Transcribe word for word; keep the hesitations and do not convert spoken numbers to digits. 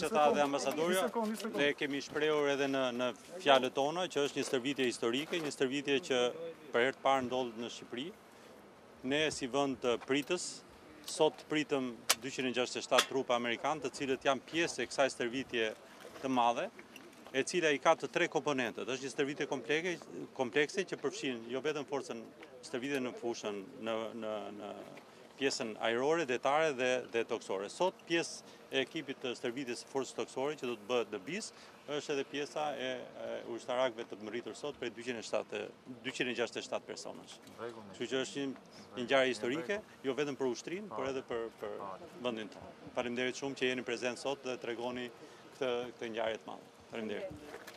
që tha dhe ambasadorja, ne kemi shprehur edhe në, në fjalët tona që është një stërvitje historike, një stërvitje që për herë të parë ndodh në Shqipëri. Ne si vend të pritës, sot pritëm dyqind e gjashtëdhjetë e shtatë trupa amerikanë, të cilët janë pjesë e kësaj stërvitje të madhe, e cila i ka të tre komponentët. Është një stërvitje komplekse, komplekse që përfshin jo vetëm forcën stërvitje në fushën në, në, në pjesën ajrore, detare dhe, dhe toksore. Sot pjesë e ekipit të stërvitjes së forcës toksore që do të bëhet në BIS është edhe pjesa e, e ushtarakëve të mëritur sot për dyqind e gjashtëdhjetë e shtatë personash. Kështu që është një, një ngjarje historike, jo vetëm për ushtrinë, por edhe për, për vendin tonë. Faleminderit shumë që jeni prezent sot dhe tregoni këtë, këtë ngjarje të madhe. Faleminderit.